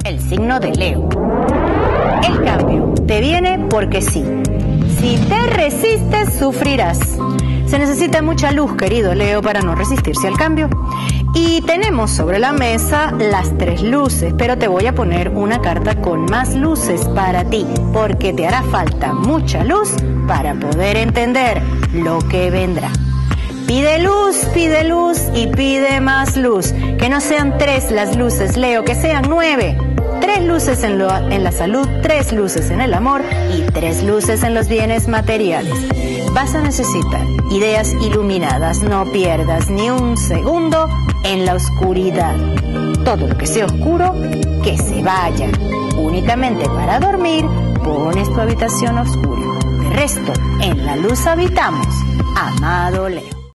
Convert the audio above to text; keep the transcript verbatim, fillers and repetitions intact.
el signo de Leo. El cambio te viene porque sí. Si te resistes, sufrirás. Se necesita mucha luz, querido Leo, para no resistirse al cambio. Y tenemos sobre la mesa las tres luces, pero te voy a poner una carta con más luces para ti, porque te hará falta mucha luz para poder entender lo que vendrá. Pide luz, pide luz y pide más luz. Que no sean tres las luces, Leo, que sean nueve. Tres luces en, lo, en la salud, tres luces en el amor y tres luces en los bienes materiales. Vas a necesitar ideas iluminadas, no pierdas ni un segundo en la oscuridad. Todo lo que sea oscuro, que se vaya. Únicamente para dormir, pones tu habitación oscura. De resto, en la luz habitamos, amado Leo.